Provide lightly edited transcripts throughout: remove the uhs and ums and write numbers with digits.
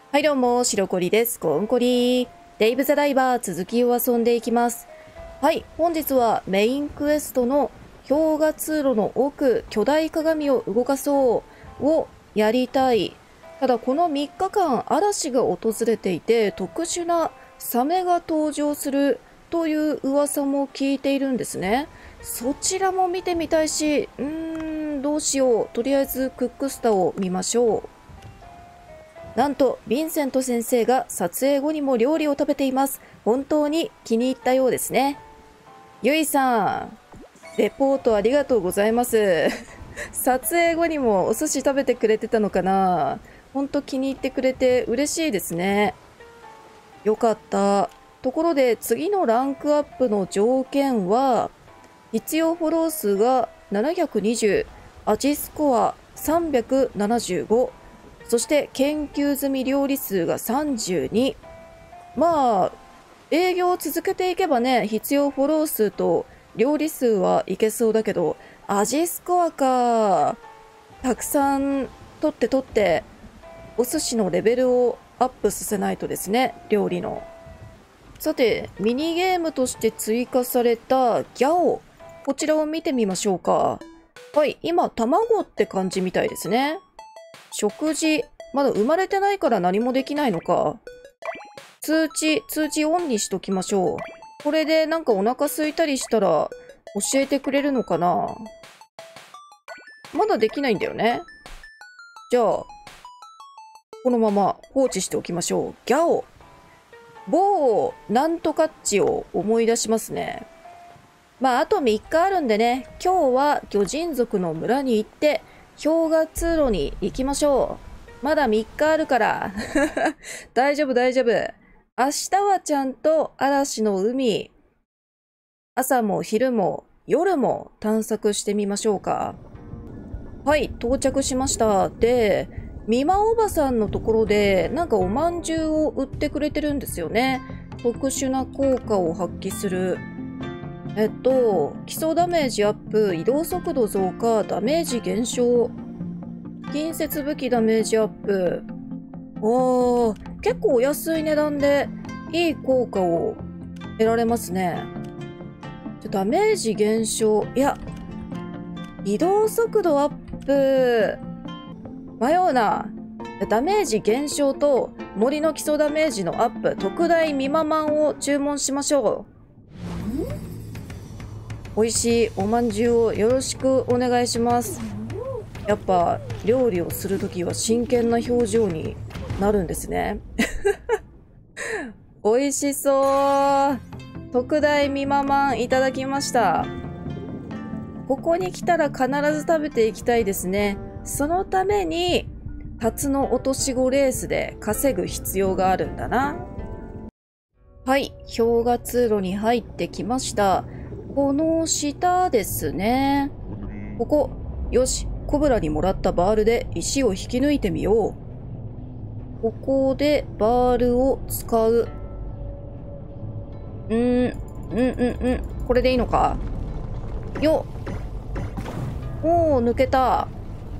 はいどうも、白コリです。コンコリ。デイブ・ザ・ダイバー続きを遊んでいきます。はい、本日はメインクエストの氷河通路の奥、巨大鏡を動かそうをやりたい。ただこの3日間嵐が訪れていて特殊なサメが登場するという噂も聞いているんですね。そちらも見てみたいし、どうしよう。とりあえずクックスタを見ましょう。なんと、ヴィンセント先生が撮影後にも料理を食べています。本当に気に入ったようですね。ゆいさん、レポートありがとうございます。撮影後にもお寿司食べてくれてたのかな。本当気に入ってくれて嬉しいですね。よかった。ところで次のランクアップの条件は、必要フォロー数が720、味スコア375、そして研究済み料理数が32。まあ、営業を続けていけばね、必要フォロー数と料理数はいけそうだけど、味スコアか。たくさん取って、お寿司のレベルをアップさせないとですね、料理の。さて、ミニゲームとして追加されたギャオ。こちらを見てみましょうか。はい、今、卵って感じみたいですね。食事。まだ生まれてないから何もできないのか。通知オンにしときましょう。これでなんかお腹空いたりしたら教えてくれるのかな。まだできないんだよね。じゃあ、このまま放置しておきましょう。ギャオ。某なんとかっちを思い出しますね。まあ、あと3日あるんでね、今日は巨人族の村に行って、氷河通路に行きましょう。まだ3日あるから。大丈夫。明日はちゃんと嵐の海、朝も昼も夜も探索してみましょうか。はい、到着しました。で、美馬おばさんのところで、なんかおまんじゅうを売ってくれてるんですよね。特殊な効果を発揮する。基礎ダメージアップ、移動速度増加、ダメージ減少、近接武器ダメージアップ。結構お安い値段でいい効果を得られますね。ダメージ減少、いや、移動速度アップ。迷うな。ダメージ減少と森の基礎ダメージのアップ、特大ミママンを注文しましょう。美味しいおまんじゅうをよろしくお願いします。やっぱ料理をするときは真剣な表情になるんですね。美味しそう。特大ミママンいただきました。ここに来たら必ず食べていきたいですね。そのために辰の落とし子レースで稼ぐ必要があるんだな。はい、氷河通路に入ってきました。この下ですね。ここ。よし、コブラにもらったバールで石を引き抜いてみよう。ここでバールを使う。これでいいのか。よっ。おー、抜けた。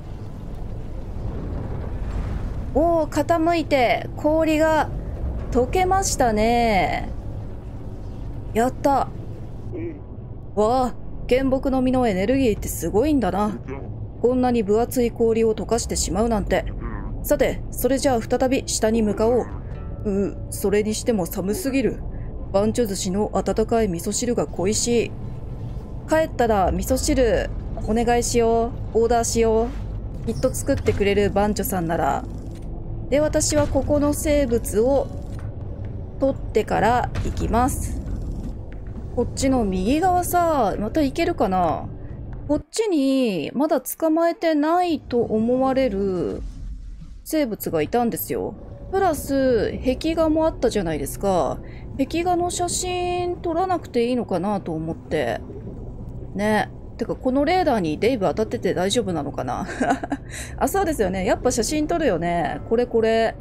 おー、傾いて氷が溶けましたね。やった。わあ、原木の実のエネルギーってすごいんだな。こんなに分厚い氷を溶かしてしまうなんて。さて、それじゃあ再び下に向かおう。それにしても寒すぎる。番茶寿司の温かい味噌汁が恋しい。帰ったら味噌汁お願いしよう。オーダーしよう。きっと作ってくれる番茶さんなら。で、私はここの生物を取ってから行きます。こっちの右側さ、また行けるかな。こっちにまだ捕まえてないと思われる生物がいたんですよ。プラス壁画もあったじゃないですか。壁画の写真撮らなくていいのかなと思ってね。てかこのレーダーにデイブ当たってて大丈夫なのかな。あ、そうですよね。やっぱ写真撮るよね。これ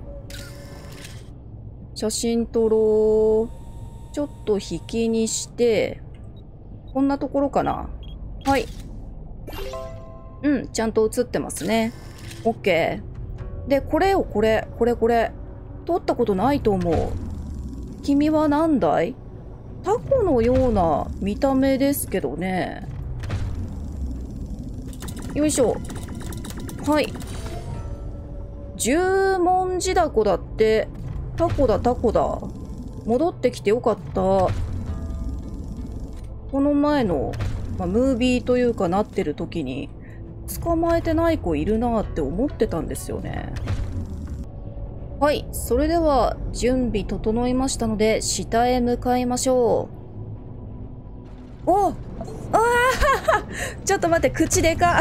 写真撮ろう。ちょっと引きにしてこんなところかな。はい。ちゃんと写ってますね。OK。で、これよ、これ。 取ったことないと思う。君は何だい？タコのような見た目ですけどね。よいしょ。はい。十文字ダコだって。タコだタコだ。戻ってきてよかった。この前の、ムービーというかなってる時に捕まえてない子いるなって思ってたんですよね。はい、それでは準備整いましたので下へ向かいましょう。おあーちょっと待って、口でか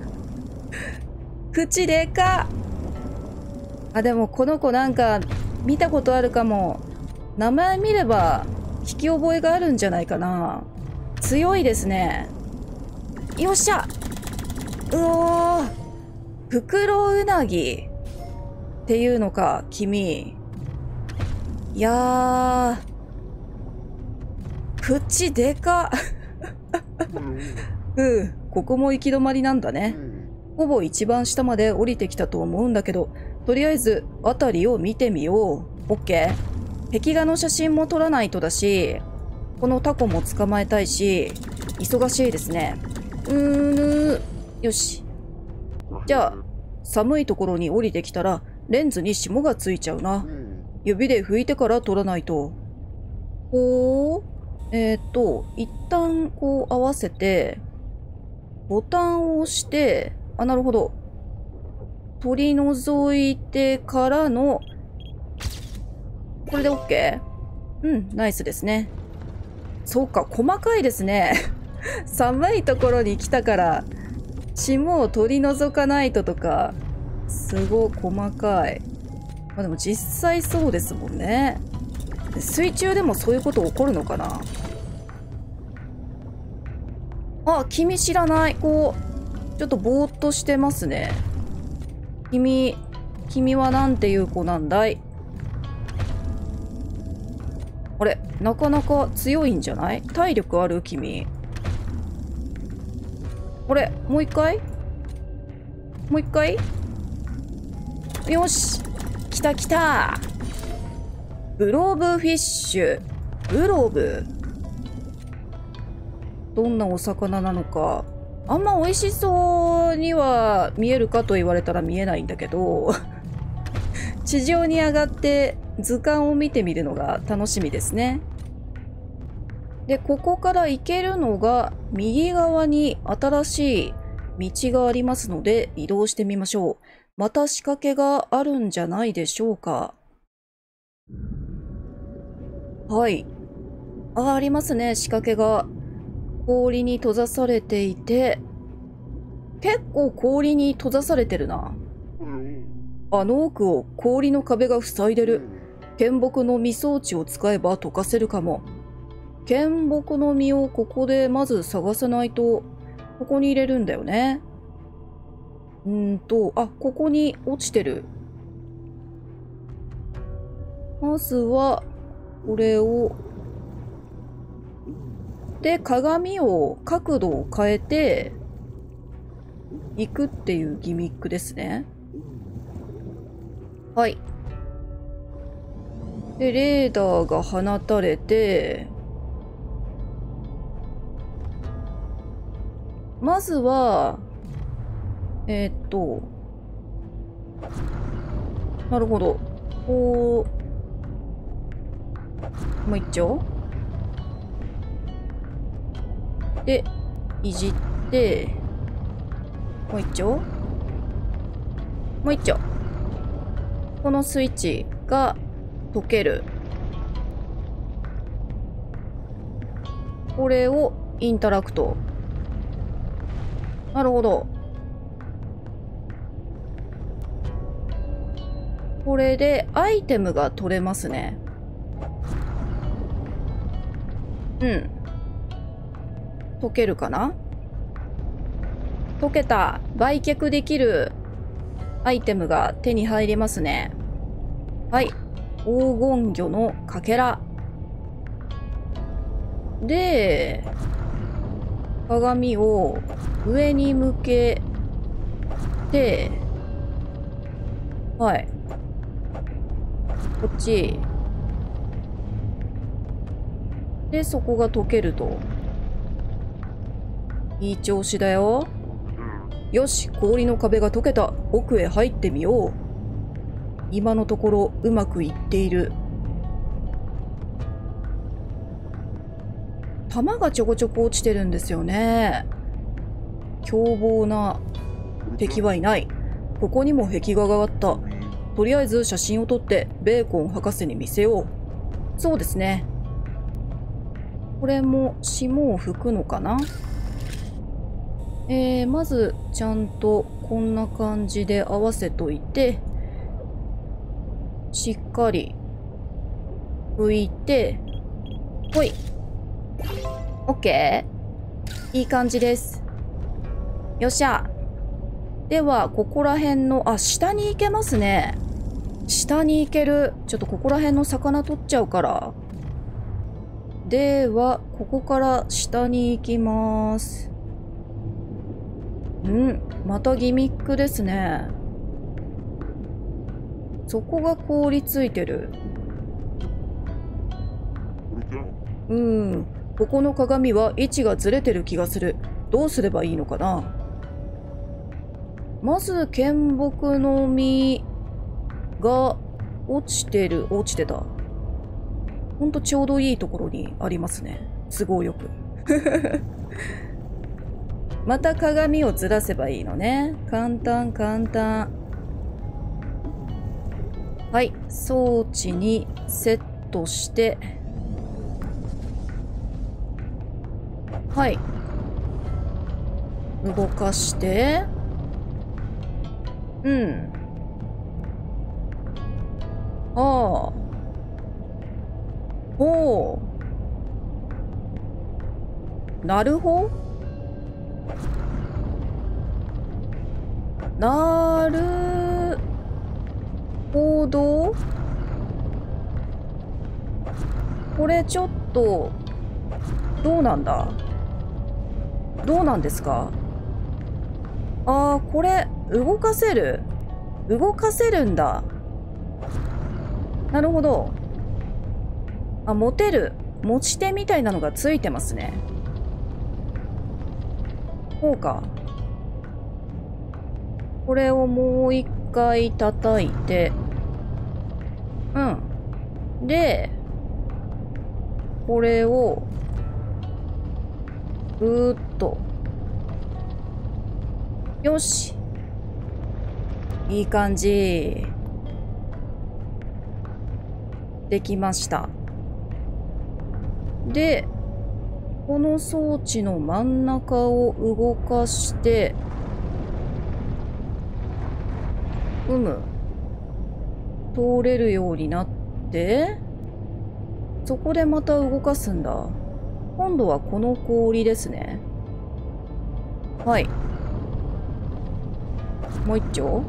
口でかあ、でもこの子なんか見たことあるかも。名前見れば聞き覚えがあるんじゃないかな。強いですね。よっしゃ。うおー、フクロウナギっていうのか、君。いやー、口でかここも行き止まりなんだね。ほぼ一番下まで降りてきたと思うんだけど、とりあえず辺りを見てみよう。オッケー。壁画の写真も撮らないとだし、このタコも捕まえたいし、忙しいですね。よし。じゃあ、寒いところに降りてきたら、レンズに霜がついちゃうな。指で拭いてから撮らないと。ほー。一旦こう合わせて、ボタンを押して、あ、なるほど。取り除いてからの、これで OK？ ナイスですね。そうか、細かいですね。寒いところに来たから、霜を取り除かないととか、すごい細かい。でも実際そうですもんね。水中でもそういうこと起こるのかな。あ、君知らない子。ちょっとぼーっとしてますね。君はなんていう子なんだい？あれ、なかなか強いんじゃない？体力ある？君。あれ、もう一回？もう一回？よし！来た来た！ブロブフィッシュ。ブロブ。どんなお魚なのか。あんま美味しそうには見えるかと言われたら見えないんだけど、地上に上がって図鑑を見てみるのが楽しみですね。で、ここから行けるのが右側に新しい道がありますので移動してみましょう。また仕掛けがあるんじゃないでしょうか。はい。ありますね、仕掛けが。氷に閉ざされていて、結構氷に閉ざされてるな。あの奥を氷の壁が塞いでる。剣木の実装置を使えば溶かせるかも。剣木の実をここでまず探さないと、ここに入れるんだよね。あ、ここに落ちてる。まずは、これを、で、鏡を、角度を変えて、行くっていうギミックですね。はい。で、レーダーが放たれて、まずは、なるほど。こう、もう一丁で、いじって、もう一丁もう一丁。このスイッチが解ける。これをインタラクト。なるほど。これでアイテムが取れますね。解けるかな？解けた。売却できるアイテムが手に入りますね。はい。黄金魚のかけら。で、鏡を上に向けて、はい。 こっち。で、そこが溶けると。いい調子だよ。よし、氷の壁が溶けた。奥へ入ってみよう。今のところうまくいっている。弾がちょこちょこ落ちてるんですよね。凶暴な敵はいない。ここにも壁画があった。とりあえず写真を撮ってベーコン博士に見せよう。そうですね。これも霜を吹くのかな。まずちゃんとこんな感じで合わせといて、しっかり拭いて、ほい。オッケー。いい感じです。よっしゃ。では、ここら辺の、下に行けますね。下に行ける。ちょっとここら辺の魚取っちゃうから。では、ここから下に行きます。またギミックですね。そこが凍りついてる。ここの鏡は位置がずれてる気がする。どうすればいいのかな。まず剣木の実が落ちてた。ほんとちょうどいいところにありますね。都合よく。また鏡をずらせばいいのね。簡単簡単。はい、装置にセットして、はい、動かして、ほう。なるほど。これちょっと、どうなんですか。これ、動かせるんだ。なるほど。持てる。持ち手みたいなのがついてますね。こうか。これをもう一回叩いて、で、これを、ぐーっと。よし。いい感じ。できました。で、この装置の真ん中を動かして、通れるようになって、そこでまた動かすんだ。今度はこの氷ですね。はい。もう一丁。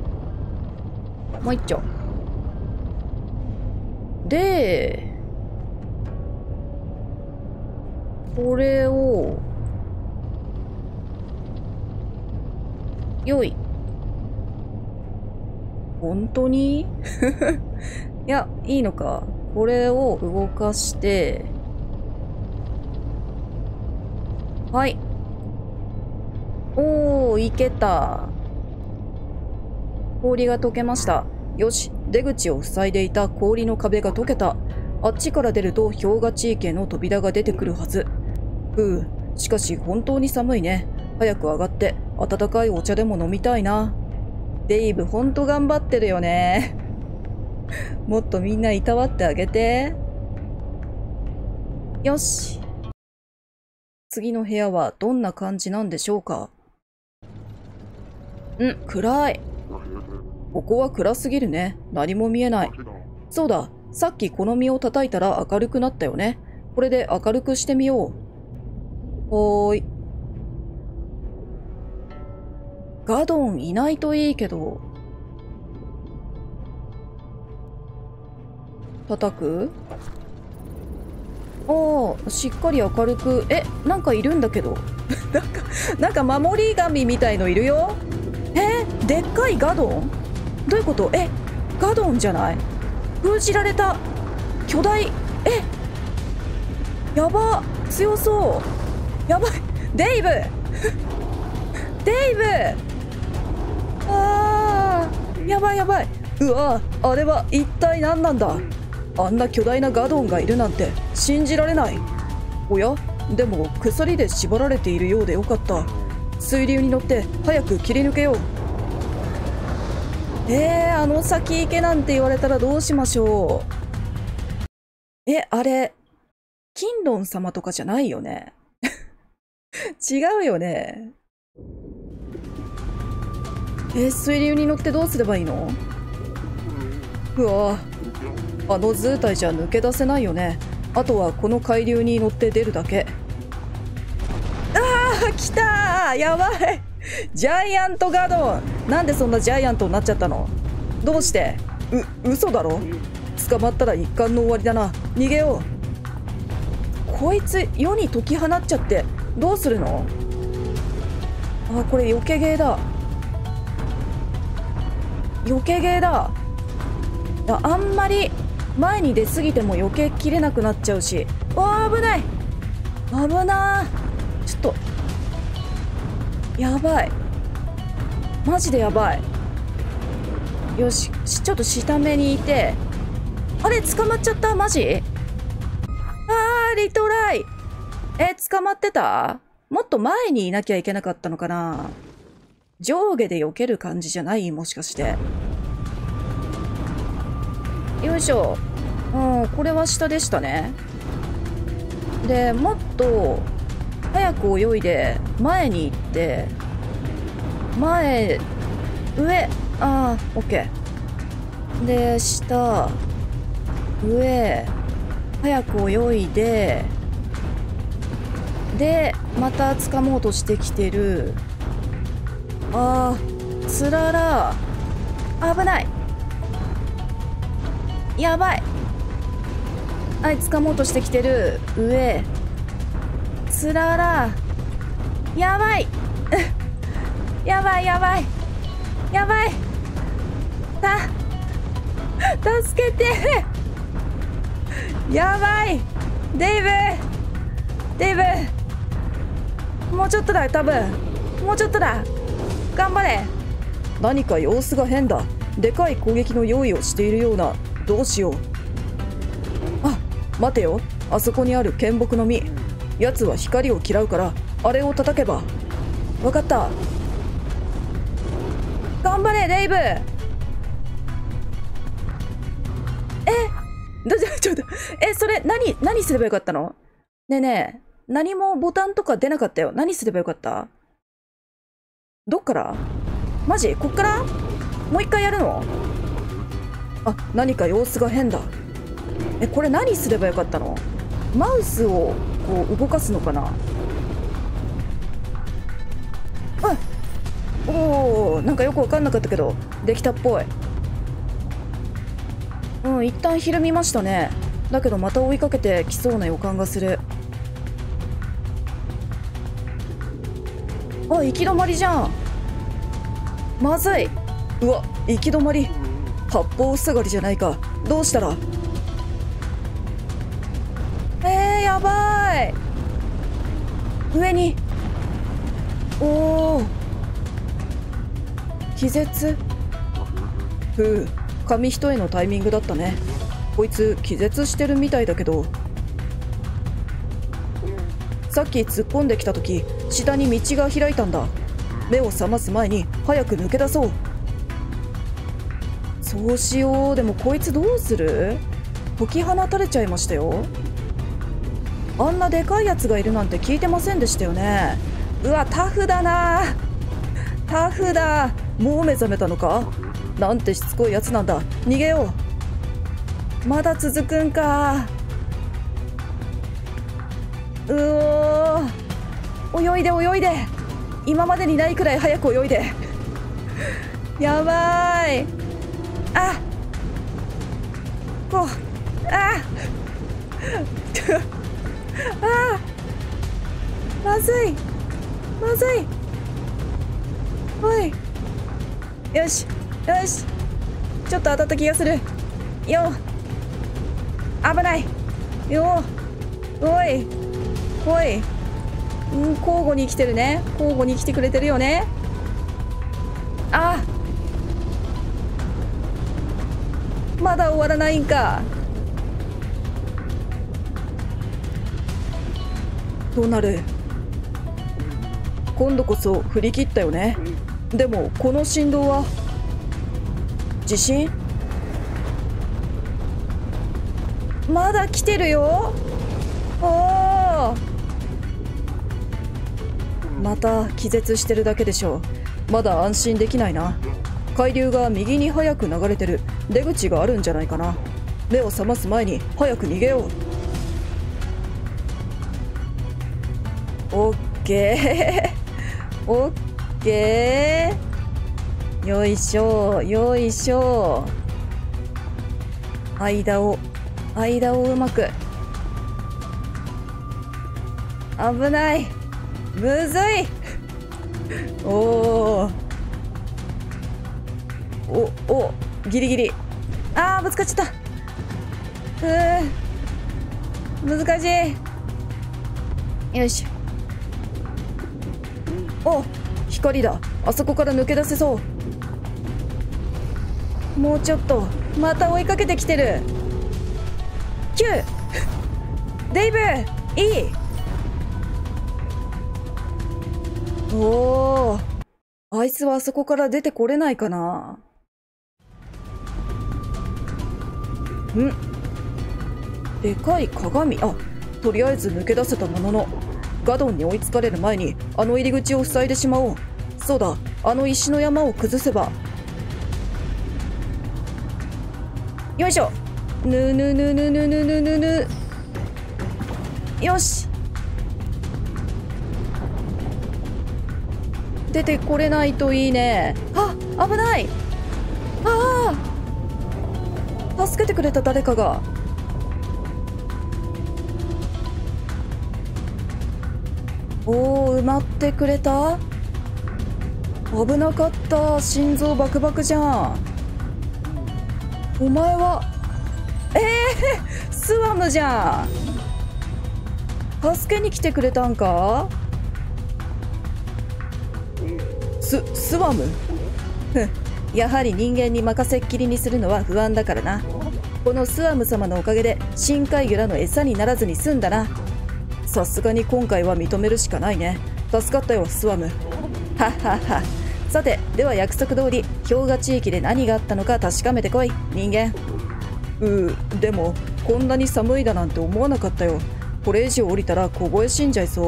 で、これを、よい。本当にいや、いいのか。これを動かして、はい。いけた。氷が溶けました。よし、出口を塞いでいた氷の壁が溶けた。あっちから出ると氷河地域への扉が出てくるはず。しかし本当に寒いね。早く上がって温かいお茶でも飲みたいな。デイブほんと頑張ってるよね。もっとみんないたわってあげて。よし。次の部屋はどんな感じなんでしょうか。暗い。ここは暗すぎるね。何も見えない。そうだ、さっきこの実を叩いたら明るくなったよね。これで明るくしてみよう。ほーい。ガドンいないといいけど。叩く？しっかり明るく。なんかいるんだけど。なんか守り神みたいのいるよ。でっかいガドン？どういうこと？ガドンじゃない？ 封じられた。巨大。やば。強そう。やばい。デイブデイブ。やばいやばい。うわ、あれは一体何なんだ。あんな巨大なガドンがいるなんて信じられない。おや、でも鎖で縛られているようでよかった。水流に乗って早く切り抜けよう。あの先行けなんて言われたらどうしましょう。あれ、キンロン様とかじゃないよね。違うよね。水流に乗ってどうすればいいの？うわ、あの図体じゃ抜け出せないよね。あとはこの海流に乗って出るだけ。来たー。やばい。ジャイアントガドン。なんでそんなジャイアントになっちゃったの？どうして？嘘だろ？捕まったら一巻の終わりだな。逃げよう。こいつ世に解き放っちゃってどうするの？これ避けゲーだ。避けゲーだ。あんまり前に出過ぎても避けきれなくなっちゃうし。危ない。危なー。ちょっとやばい。マジでやばい。よし、ちょっと下目にいて。あれ、捕まっちゃった。マジ？リトライ。捕まってた？もっと前にいなきゃいけなかったのかな。上下で避ける感じじゃない？もしかして。よいしょ。これは下でしたね。で、もっと早く泳いで前に行って、上、オッケー。で、下、上、早く泳いで、で、また掴もうとしてきてる。つらら。危ない。やばい。掴もうとしてきてる。上。つらら。やばい。やばいやばい。やばい。助けて。やばい。デイブ。もうちょっとだよ、多分。もうちょっとだ。頑張れ。何か様子が変だ。でかい攻撃の用意をしているような。どうしよう。待てよ。あそこにある剣木の実。奴は光を嫌うから、あれを叩けば。わかった。頑張れ、デイブ。ちょっと、それ、何すればよかったの？ねえねえ、何もボタンとか出なかったよ。何すればよかった？どっから？マジ？こっから？もう一回やるの？何か様子が変だ。これ何すればよかったの？マウスをこう動かすのかな？なんかよくわかんなかったけど、できたっぽい。一旦ひるみましたね。だけどまた追いかけてきそうな予感がする。行き止まりじゃん。まずい。うわ、行き止まり。八方塞がりじゃないか。どうしたら？やばい。上に。気絶。紙一重のタイミングだったね。こいつ気絶してるみたいだけど。さっき突っ込んできた時、下に道が開いたんだ。目を覚ます前に早く抜け出そう。そうしよう。でもこいつどうする？解き放たれちゃいましたよ。あんなでかいやつがいるなんて聞いてませんでしたよね。うわ、タフだな。タフだ。もう目覚めたのか？なんてしつこいやつなんだ。逃げよう。まだ続くんか。泳いで泳いで。今までにないくらい早く泳いで。やばい。まずい。おい。よし。ちょっと当たった気がする。よ。 危ないよ。おいおい、交互に来てるね。交互に来てくれてるよね。あ、まだ終わらないんか。どうなる。今度こそ振り切ったよね。でもこの振動は地震？まだ来てるよ。おー、また気絶してるだけでしょう。まだ安心できないな。海流が右に早く流れてる。出口があるんじゃないかな。目を覚ます前に早く逃げよう。オッケーオッケー、よいしょよいしょ。間をうまく。危ない、むずい。おギリギリ。あー、ぶつかっちゃった。難しい。よいしょ。お、光だ。あそこから抜け出せそう。もうちょっと。また追いかけてきてる。9デイブ、いい。おー、あいつはあそこから出てこれないかな。でかい鏡。あ、とりあえず抜け出せたものの、ガドンに追いつかれる前にあの入り口を塞いでしまおう。そうだ、あの石の山を崩せば。よいしょ。ぬぬぬぬぬぬぬぬぬ。よし、出てこれないといいね。あ、危ない。ああ、助けてくれた誰かが。おお、埋まってくれた。危なかった。心臓バクバクじゃん。お前はスワムじゃん。助けに来てくれたんか。スワムやはり人間に任せっきりにするのは不安だからな。このスワム様のおかげで深海魚らの餌にならずに済んだな。さすがに今回は認めるしかないね。助かったよスワム。はっはっは。さて、では約束通り氷河地域で何があったのか確かめてこい人間。でもこんなに寒いだなんて思わなかったよ。これ以上降りたら凍え死んじゃいそう。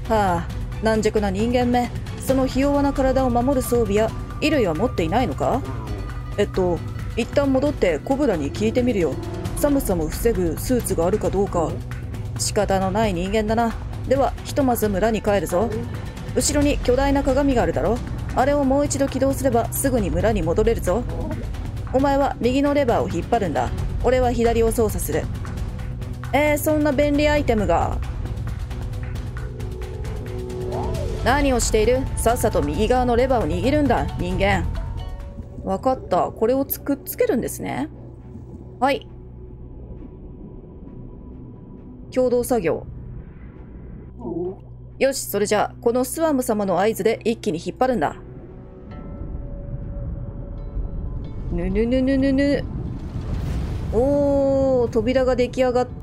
はあ、軟弱な人間め。そのひ弱な体を守る装備や衣類は持っていないのか。一旦戻ってコブラに聞いてみるよ。寒さも防ぐスーツがあるかどうか。仕方のない人間だな。ではひとまず村に帰るぞ。後ろに巨大な鏡があるだろ。あれをもう一度起動すればすぐに村に戻れるぞ。お前は右のレバーを引っ張るんだ。俺は左を操作する。そんな便利アイテムが。何をしている。さっさと右側のレバーを握るんだ人間。わかった。これをくっつけるんですね。はい、共同作業。よし、それじゃあこのスワム様の合図で一気に引っ張るんだ。ぬぬぬぬぬぬ。おー、扉が出来上がった。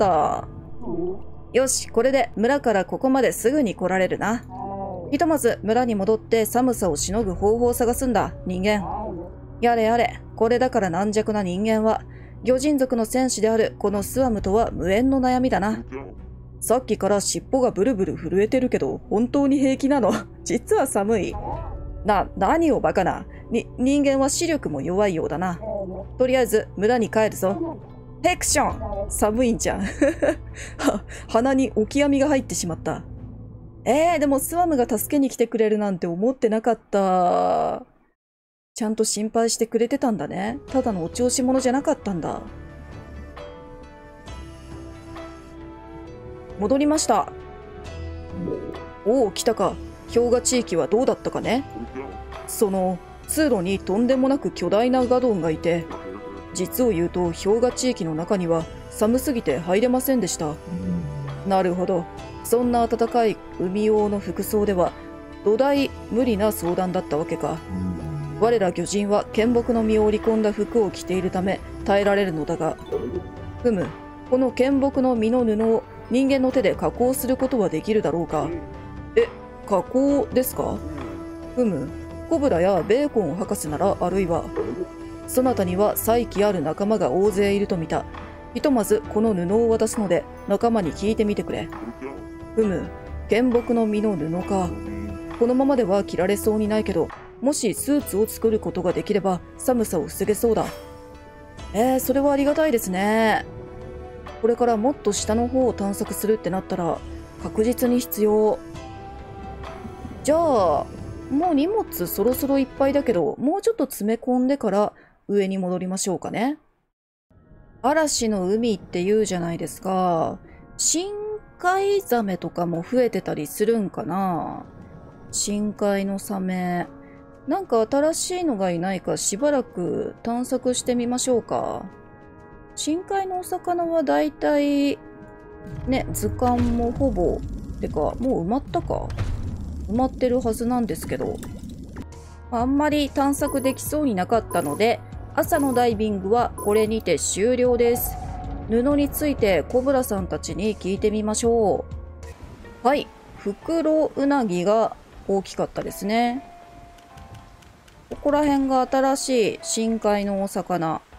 よし、これで村からここまですぐに来られるな。ひとまず村に戻って寒さをしのぐ方法を探すんだ人間。やれやれ、これだから軟弱な人間は魚人族の戦士であるこのスワムとは無縁の悩みだな。さっきから尻尾がブルブル震えてるけど本当に平気なの。実は寒い。何をバカな。人間は視力も弱いようだな。とりあえず村に帰るぞ。ヘクション、寒いんじゃん。鼻にオキアミが入ってしまった。でもスワムが助けに来てくれるなんて思ってなかった。ちゃんと心配してくれてたんだね。ただのお調子者じゃなかったんだ。戻りました。おお、来たか。氷河地域はどうだったかね。その通路にとんでもなく巨大なガドンがいて、 実を言うと氷河地域の中には寒すぎて入れませんでした。なるほど。そんな暖かい海用の服装では土台無理な相談だったわけか。我ら魚人は剣木の実を織り込んだ服を着ているため耐えられるのだが、この剣木の実の布を人間の手で加工することはできるだろうか。加工ですか。コブラやベーコン博士ならあるいは。そなたには才気ある仲間が大勢いると見た。ひとまずこの布を渡すので仲間に聞いてみてくれ。剣木の実の布か。このままでは着られそうにないけど、もしスーツを作ることができれば寒さを防げそうだ。それはありがたいですね。これからもっと下の方を探索するってなったら確実に必要。じゃあ、もう荷物そろそろいっぱいだけど、もうちょっと詰め込んでから上に戻りましょうかね。嵐の海って言うじゃないですか。深海ザメとかも増えてたりするんかな。深海のサメ。なんか新しいのがいないかしばらく探索してみましょうか。深海のお魚はだいたいね、図鑑もほぼ、てかもう埋まったか。埋まってるはずなんですけど、あんまり探索できそうになかったので、朝のダイビングはこれにて終了です。布についてコブラさんたちに聞いてみましょう。はい、フクロウナギが大きかったですね。ここら辺が新しい深海のお魚。